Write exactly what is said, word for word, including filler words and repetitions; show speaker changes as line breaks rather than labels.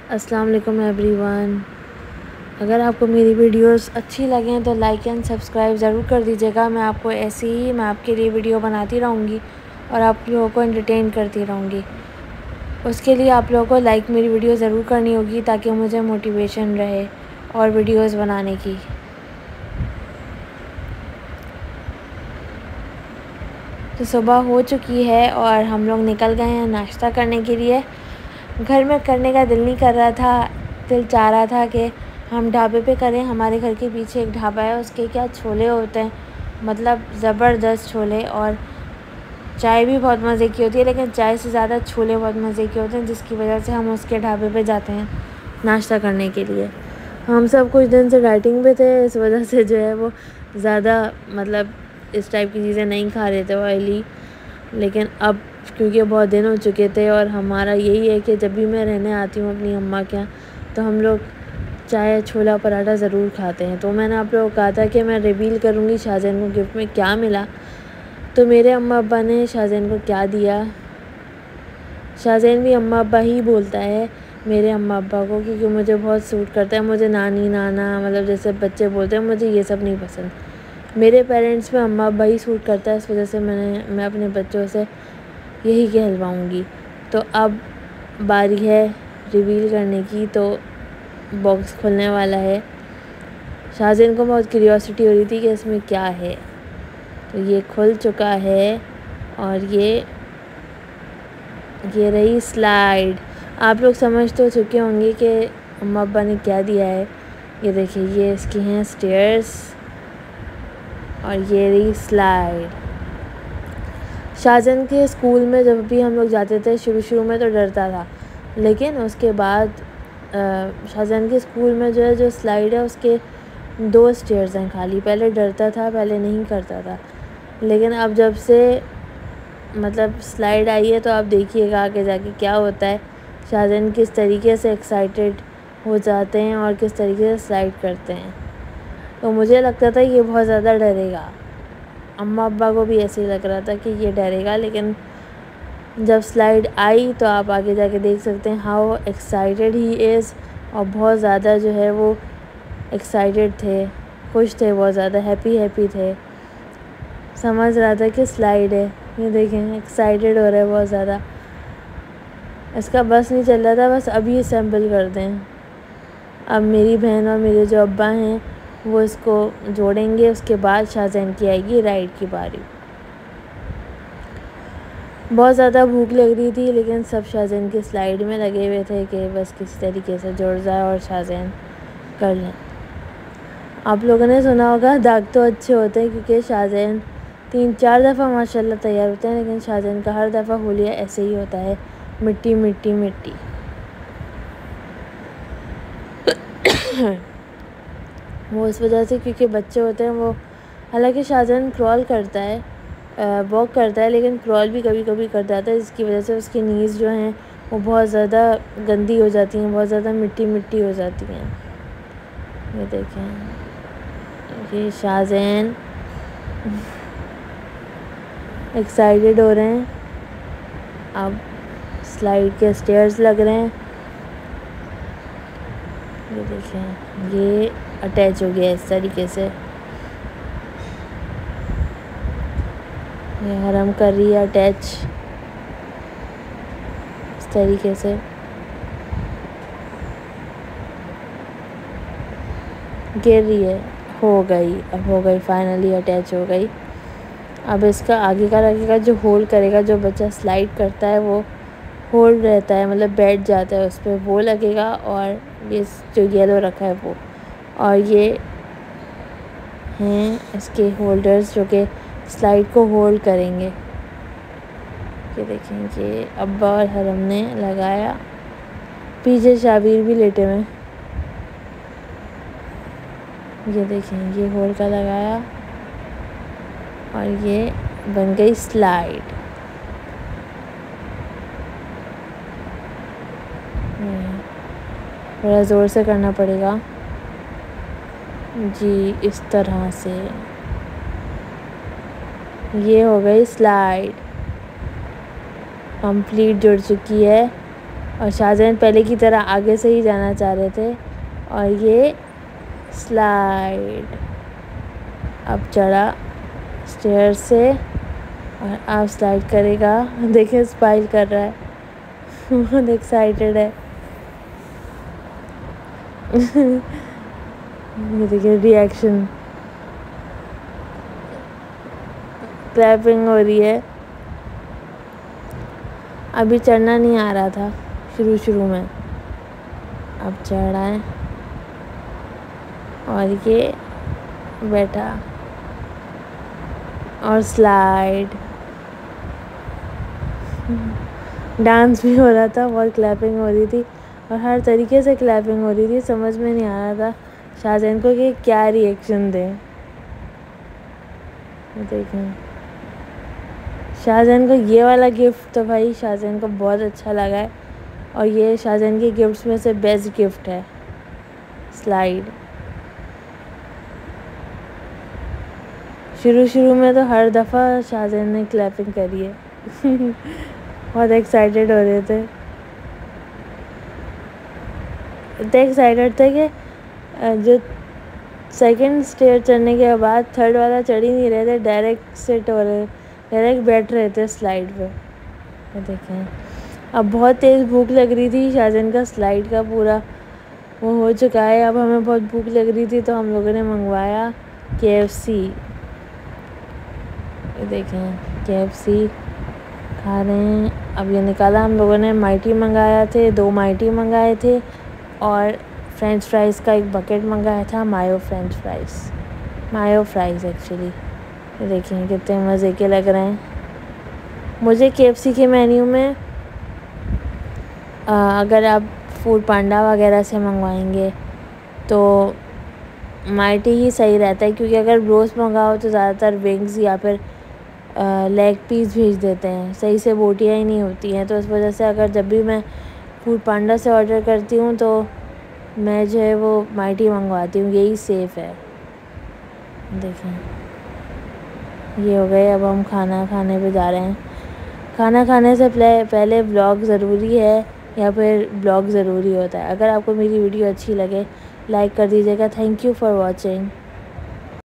अस्सलाम वालेकुम एवरीवन। अगर आपको मेरी वीडियोस अच्छी लगें तो लाइक एंड सब्सक्राइब ज़रूर कर दीजिएगा। मैं आपको ऐसे ही मैं आपके लिए वीडियो बनाती रहूँगी और आप लोगों को एंटरटेन करती रहूँगी। उसके लिए आप लोगों को लाइक मेरी वीडियो ज़रूर करनी होगी ताकि मुझे मोटिवेशन रहे और वीडियोस बनाने की। तो सुबह हो चुकी है और हम लोग निकल गए हैं नाश्ता करने के लिए। घर में करने का दिल नहीं कर रहा था, दिल चाह रहा था कि हम ढाबे पे करें। हमारे घर के पीछे एक ढाबा है, उसके क्या छोले होते हैं, मतलब ज़बरदस्त छोले, और चाय भी बहुत मज़े की होती है, लेकिन चाय से ज़्यादा छोले बहुत मज़े के होते हैं, जिसकी वजह से हम उसके ढाबे पे जाते हैं नाश्ता करने के लिए। हम सब कुछ दिन से डाइटिंग पे थे, इस वजह से जो है वो ज़्यादा मतलब इस टाइप की चीज़ें नहीं खा रहे थे ऑयली। लेकिन अब क्योंकि बहुत दिन हो चुके थे और हमारा यही है कि जब भी मैं रहने आती हूँ अपनी अम्मा के यहाँ तो हम लोग चाय छोला पराठा ज़रूर खाते हैं। तो मैंने आप लोगों को कहा था कि मैं रिवील करूँगी शाहजैन को गिफ्ट में क्या मिला। तो मेरे अम्मा अब्बा ने शाहजैन को क्या दिया, शाहजैन भी अम्मा अब्बा ही बोलता है मेरे अम्मा अब्बा को, क्योंकि मुझे बहुत सूट करता है। मुझे नानी नाना मतलब जैसे बच्चे बोलते हैं, मुझे ये सब नहीं पसंद। मेरे पेरेंट्स में अम्मा अब्बा ही सूट करता है, इस वजह से मैंने मैं अपने बच्चों से यही कहलवाऊँगी। तो अब बारी है रिवील करने की, तो बॉक्स खुलने वाला है। शाहजैन को बहुत क्यूरियोसिटी हो रही थी कि इसमें क्या है। तो ये खुल चुका है और ये ये रही स्लाइड। आप लोग समझ तो चुके होंगे कि अम्मा अब्बा ने क्या दिया है। ये देखिए, ये इसकी हैं स्टेयर्स और ये रही स्लाइड। शाहजैन के स्कूल में जब भी हम लोग जाते थे शुरू शुरू में तो डरता था, लेकिन उसके बाद शाहजैन के स्कूल में जो है जो स्लाइड है उसके दो स्टेयर्स हैं खाली। पहले डरता था, पहले नहीं करता था, लेकिन अब जब से मतलब स्लाइड आई है तो आप देखिएगा आगे जाके क्या होता है। शाहजैन किस तरीके से एक्साइटेड हो जाते हैं और किस तरीके से स्लाइड करते हैं। तो मुझे लगता था ये बहुत ज़्यादा डरेगा, अम्मा अब्बा को भी ऐसे ही लग रहा था कि ये डरेगा, लेकिन जब स्लाइड आई तो आप आगे जाके देख सकते हैं हाउ एक्साइटेड ही इज़। और बहुत ज़्यादा जो है वो एक्साइटेड थे, खुश थे, बहुत ज़्यादा हैप्पी हैप्पी थे। समझ रहा था कि स्लाइड है। ये देखें, एक्साइटेड हो रहा है बहुत ज़्यादा। इसका बस नहीं चल रहा था, बस अभी असेंबल कर दें। अब मेरी बहन और मेरे जो अब्बा हैं वो इसको जोड़ेंगे, उसके बाद शाहजैन की आएगी राइड की बारी। बहुत ज़्यादा भूख लग रही थी, लेकिन सब शाहजैन की स्लाइड में लगे हुए थे कि बस किसी तरीके से जुड़ जाए और शाहजैन कर लें। आप लोगों ने सुना होगा दाग तो अच्छे होते हैं, क्योंकि शाहजैन तीन चार दफ़ा माशाल्लाह तैयार होते हैं, लेकिन शाहजैन का हर दफ़ा हुलिया ऐसे ही होता है, मिट्टी मिट्टी मिट्टी। वो इस वजह से क्योंकि बच्चे होते हैं वो, हालांकि शाहजैन क्रॉल करता है, वॉक करता है, लेकिन क्रॉल भी कभी कभी कर जाता है, जिसकी वजह से उसकी नीज़ जो हैं वो बहुत ज़्यादा गंदी हो जाती हैं, बहुत ज़्यादा मिट्टी मिट्टी हो जाती हैं। ये देखें, ये शाहजैन एक्साइटेड हो रहे हैं। अब स्लाइड के स्टेयर्स लग रहे हैं। ये देखें, ये अटैच हो गया इस तरीके से। ये हरम कर रही है अटैच इस तरीके से। गिर रही है, हो गई, अब हो गई, फाइनली अटैच हो गई। अब इसका आगे का लगेगा जो होल्ड करेगा, जो बच्चा स्लाइड करता है वो होल्ड रहता है, मतलब बैठ जाता है उस पर, वो लगेगा। और ये जो येलो रखा है वो, और ये हैं इसके होल्डर्स जो कि स्लाइड को होल्ड करेंगे। ये देखें, ये अब्बा और हरम ने लगाया, पीछे शाबीर भी लेटे हुए। ये देखें, ये होल्ड का लगाया और ये बन गई स्लाइड। थोड़ा ज़ोर से करना पड़ेगा जी, इस तरह से। ये हो गई स्लाइड, कंप्लीट जुड़ चुकी है। और शाहजैन पहले की तरह आगे से ही जाना चाह रहे थे। और ये स्लाइड अब चढ़ा स्टेयर से और अब स्लाइड करेगा। देखिए स्माइल कर रहा है, बहुत एक्साइटेड है। ये देखिए रिएक्शन, क्लैपिंग हो रही है। अभी चढ़ना नहीं आ रहा था शुरू शुरू में, अब चढ़ा है और ये बैठा और स्लाइड। डांस भी हो रहा था, बहुत क्लैपिंग हो रही थी और हर तरीके से क्लैपिंग हो रही थी। समझ में नहीं आ रहा था शाहजैन को कि क्या रिएक्शन दें। देखें शाहजैन को ये वाला गिफ्ट तो भाई शाहजैन को बहुत अच्छा लगा है और ये शाहजैन के गिफ्ट्स में से बेस्ट गिफ्ट है, स्लाइड। शुरू शुरू में तो हर दफ़ा शाहजैन ने क्लैपिंग करी है। बहुत एक्साइटेड हो रहे थे, इतने एक्साइटेड थे कि जो सेकंड स्टेयर चढ़ने के बाद थर्ड वाला चढ़ ही नहीं रहे थे, डायरेक्ट सिट हो रहे डायरेक्ट बैठ रहे थे स्लाइड पे। देखें अब बहुत तेज़ भूख लग रही थी, शाहजैन का स्लाइड का पूरा वो हो चुका है। अब हमें बहुत भूख लग रही थी तो हम लोगों ने मंगवाया के एफ सी। देखें के एफ सी खा रहे हैं। अब ये निकाला, हम लोगों ने माइटी मंगाया थे, दो माइटी मंगाए थे और फ्रेंच फ्राइज़ का एक बकेट मंगाया था, mayo French fries mayo fries actually. ये देखें कितने मज़े के लग रहे हैं। मुझे के एफ सी के मेन्यू में आ, अगर आप फूड पांडा वगैरह से मंगवाएंगे तो माइटी ही सही रहता है, क्योंकि अगर रोस्ट मंगाओ तो ज़्यादातर विंग्स या फिर लेग पीस भेज देते हैं, सही से बोटियाँ ही नहीं होती हैं। तो इस वजह से अगर जब भी मैं फूड पांडा से ऑर्डर करती हूँ तो मैं जो है वो माइटी मंगवाती हूँ, यही सेफ़ है। देखें ये हो गए, अब हम खाना खाने पे जा रहे हैं। खाना खाने से पहले व्लॉग ज़रूरी है या फिर ब्लॉग ज़रूरी होता है? अगर आपको मेरी वीडियो अच्छी लगे लाइक कर दीजिएगा। Thank you for watching.